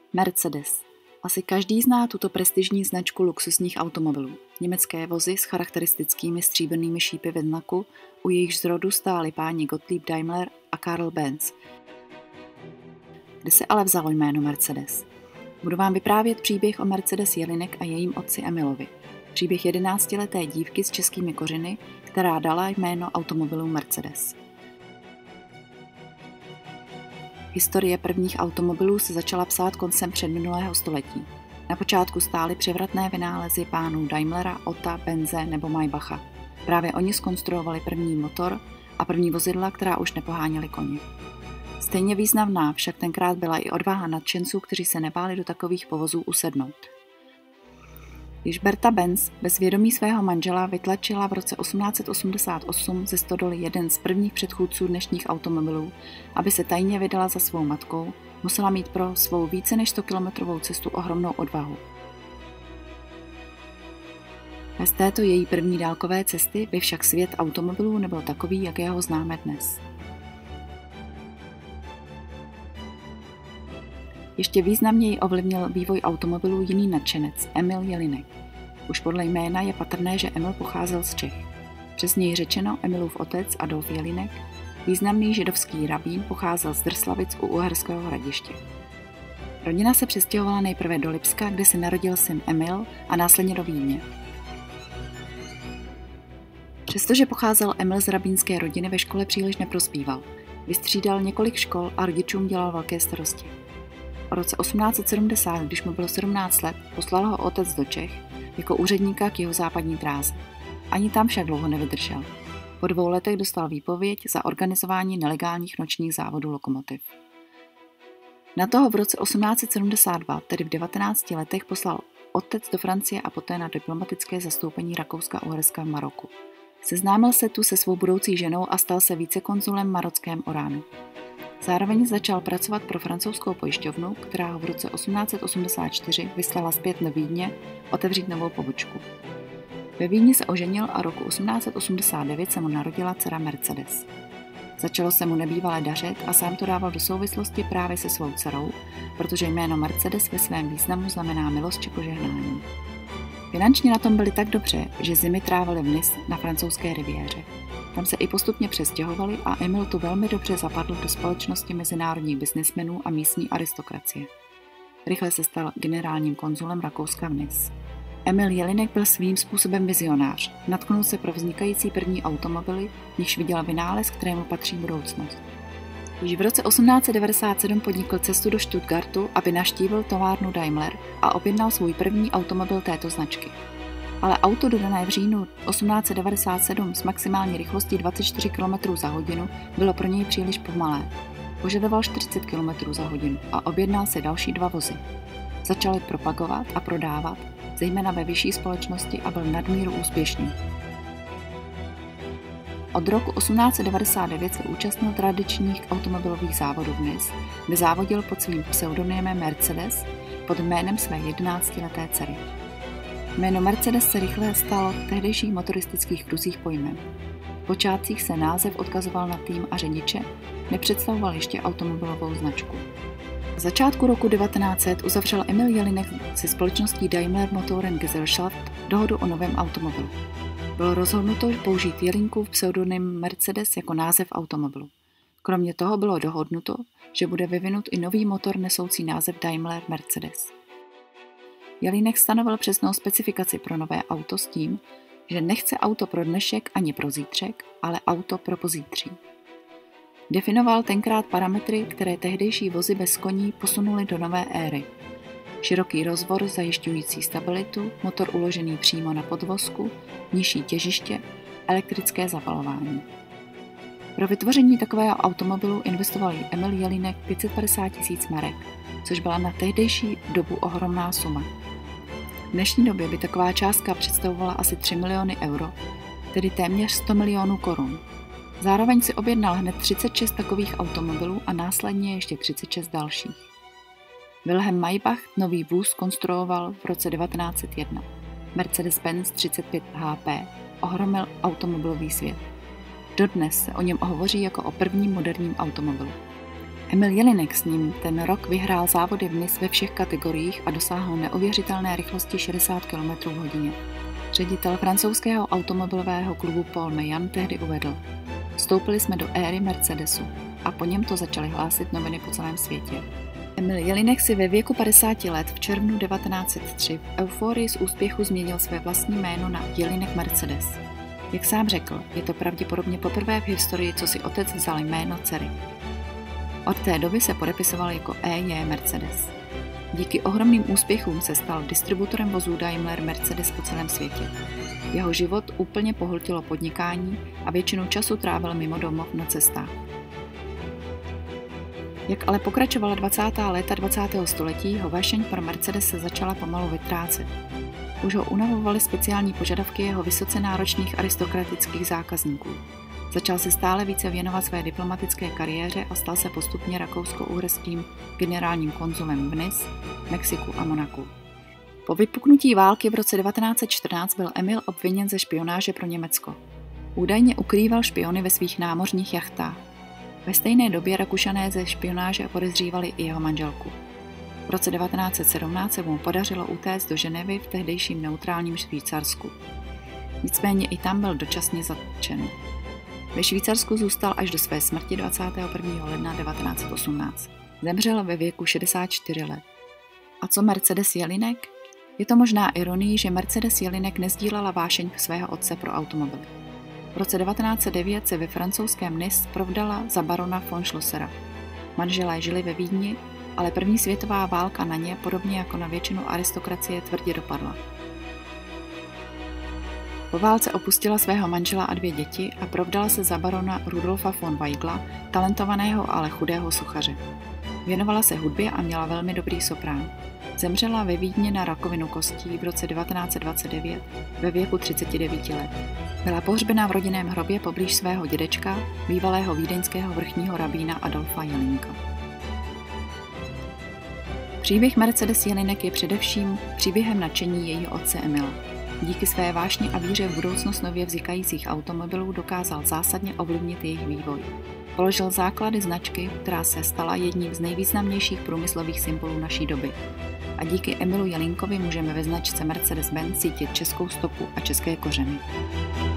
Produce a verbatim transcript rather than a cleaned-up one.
Mercedes. Asi každý zná tuto prestižní značku luxusních automobilů. Německé vozy s charakteristickými stříbrnými šípy ve znaku, u jejichž zrodu stáli páni Gottlieb Daimler a Karl Benz. Kde se ale vzalo jméno Mercedes? Budu vám vyprávět příběh o Mercedes Jelinek a jejím otci Emilovi. Příběh jedenáctileté dívky s českými kořeny, která dala jméno automobilu Mercedes. Historie prvních automobilů se začala psát koncem předminulého století. Na počátku stály převratné vynálezy pánů Daimlera, Otta, Benze nebo Maybacha. Právě oni zkonstruovali první motor a první vozidla, která už nepoháněly koně. Stejně významná však tenkrát byla i odvaha nadšenců, kteří se nebáli do takových povozů usednout. Když Berta Benz bez vědomí svého manžela vytlačila v roce osmnáct set osmdesát osm ze stodoly jeden z prvních předchůdců dnešních automobilů, aby se tajně vydala za svou matkou, musela mít pro svou více než sto kilometrovou cestu ohromnou odvahu. Bez této její první dálkové cesty by však svět automobilů nebyl takový, jak ho známe dnes. Ještě významněji ovlivnil vývoj automobilů jiný nadšenec, Emil Jelinek. Už podle jména je patrné, že Emil pocházel z Čech. Přesněji řečeno, Emilův otec Adolf Jelinek, významný židovský rabín, pocházel z Drslavic u Uherského Hradiště. Rodina se přestěhovala nejprve do Lipska, kde se narodil syn Emil, a následně do Vídně. Přestože pocházel Emil z rabínské rodiny, ve škole příliš neprospíval. Vystřídal několik škol a rodičům dělal velké starosti. V roce osmnáct set sedmdesát, když mu bylo sedmnáct let, poslal ho otec do Čech jako úředníka k jeho západní dráze. Ani tam však dlouho nevydržel. Po dvou letech dostal výpověď za organizování nelegálních nočních závodů lokomotiv. Na toho v roce osmnáct set sedmdesát dva, tedy v devatenácti letech, poslal otec do Francie a poté na diplomatické zastoupení Rakouska a Uherska v Maroku. Seznámil se tu se svou budoucí ženou a stal se vicekonzulem v marockém Oránu. Zároveň začal pracovat pro francouzskou pojišťovnu, která ho v roce osmnáct set osmdesát čtyři vyslala zpět do Vídně otevřít novou pobočku. Ve Vídni se oženil a roku osmnáct set osmdesát devět se mu narodila dcera Mercedes. Začalo se mu nebývale dařit a sám to dával do souvislosti právě se svou dcerou, protože jméno Mercedes ve svém významu znamená milost či požehnání. Finančně na tom byli tak dobře, že zimy trávili v Nice na francouzské riviéře. Tam se i postupně přestěhovali a Emil tu velmi dobře zapadl do společnosti mezinárodních biznismenů a místní aristokracie. Rychle se stal generálním konzulem Rakouska v Nice. Emil Jelinek byl svým způsobem vizionář. Natknul se pro vznikající první automobily, v nichž viděl vynález, kterému patří budoucnost. Již v roce osmnáct set devadesát sedm podnikl cestu do Stuttgartu, aby navštívil továrnu Daimler a objednal svůj první automobil této značky. Ale auto dodané v říjnu osmnáct set devadesát sedm s maximální rychlostí dvacet čtyři kilometrů za hodinu bylo pro něj příliš pomalé. Požadoval čtyřicet kilometrů za hodinu a objednal se další dva vozy. Začal je propagovat a prodávat, zejména ve vyšší společnosti, a byl nadmíru úspěšný. Od roku osmnáct set devadesát devět se účastnil tradičních automobilových závodů v Nice, kde závodil pod svým pseudonymem Mercedes pod jménem své jedenáctileté dcery. Jméno Mercedes se rychle stalo v tehdejších motoristických kruzích pojmem. V počátcích se název odkazoval na tým a řidiče, nepředstavoval ještě automobilovou značku. V začátku roku devatenáct set uzavřel Emil Jelinek se společností Daimler Motoren Gesellschaft dohodu o novém automobilu. Bylo rozhodnuto použít Jelinkův pseudonym Mercedes jako název automobilu. Kromě toho bylo dohodnuto, že bude vyvinut i nový motor nesoucí název Daimler Mercedes. Jelinek stanovil přesnou specifikaci pro nové auto s tím, že nechce auto pro dnešek ani pro zítřek, ale auto pro pozítří. Definoval tenkrát parametry, které tehdejší vozy bez koní posunuly do nové éry. Široký rozvor zajišťující stabilitu, motor uložený přímo na podvozku, nižší těžiště, elektrické zapalování. Pro vytvoření takového automobilu investoval Emil Jelinek pět set padesát tisíc marek, což byla na tehdejší dobu ohromná suma. V dnešní době by taková částka představovala asi tři miliony euro, tedy téměř sto milionů korun. Zároveň si objednal hned třicet šest takových automobilů a následně ještě třicet šest dalších. Wilhelm Maybach nový vůz konstruoval v roce devatenáct set jedna. Mercedes-Benz třicet pět H P ohromil automobilový svět. Dodnes se o něm hovoří jako o prvním moderním automobilu. Emil Jelinek s ním ten rok vyhrál závody v Nice ve všech kategoriích a dosáhl neuvěřitelné rychlosti šedesát kilometrů v hodině. Ředitel francouzského automobilového klubu Paul Meillan tehdy uvedl: Vstoupili jsme do éry Mercedesu a po něm to začaly hlásit noviny po celém světě. Emil Jelinek si ve věku padesáti let v červnu devatenáct set tři v euforii z úspěchu změnil své vlastní jméno na Jelinek Mercedes. Jak sám řekl, je to pravděpodobně poprvé v historii, co si otec vzal jméno dcery. Od té doby se podepisoval jako E J Mercedes. Díky ohromným úspěchům se stal distributorem vozů Daimler Mercedes po celém světě. Jeho život úplně pohltilo podnikání a většinu času trávil mimo domov na cestách. Jak ale pokračovala dvacátá léta dvacátého století, jeho vášeň pro Mercedes se začala pomalu vytrácet. Už ho unavovaly speciální požadavky jeho vysoce náročných aristokratických zákazníků. Začal se stále více věnovat své diplomatické kariéře a stal se postupně rakousko-uherským generálním konzulem v Nice, Mexiku a Monaku. Po vypuknutí války v roce devatenáct set čtrnáct byl Emil obviněn ze špionáže pro Německo. Údajně ukrýval špiony ve svých námořních jachtách. Ve stejné době Rakušané ze špionáže podezřívali i jeho manželku. V roce devatenáct set sedmnáct se mu podařilo utéct do Ženevy v tehdejším neutrálním Švýcarsku. Nicméně i tam byl dočasně zatčen. Ve Švýcarsku zůstal až do své smrti dvacátého prvního ledna devatenáct set osmnáct. Zemřel ve věku šedesát čtyři let. A co Mercedes Jelinek? Je to možná ironií, že Mercedes Jelinek nezdílela vášeň svého otce pro automobily. V roce devatenáct set devět se ve francouzském Nice provdala za barona von Schlossera. Manželé žili ve Vídni, ale první světová válka na ně, podobně jako na většinu aristokracie, tvrdě dopadla. Po válce opustila svého manžela a dvě děti a provdala se za barona Rudolfa von Weigla, talentovaného, ale chudého sochaře. Věnovala se hudbě a měla velmi dobrý soprán. Zemřela ve Vídni na rakovinu kostí v roce devatenáct set dvacet devět ve věku třiceti devíti let. Byla pohřbena v rodinném hrobě poblíž svého dědečka, bývalého vídeňského vrchního rabína Adolfa Jelinka. Příběh Mercedes Jelinek je především příběhem nadšení jejího otce Emila. Díky své vášni a víře v budoucnost nově vznikajících automobilů dokázal zásadně ovlivnit jejich vývoj. Položil základy značky, která se stala jedním z nejvýznamnějších průmyslových symbolů naší doby. A díky Emilu Jelinkovi můžeme ve značce Mercedes-Benz cítit českou stopu a české kořeny.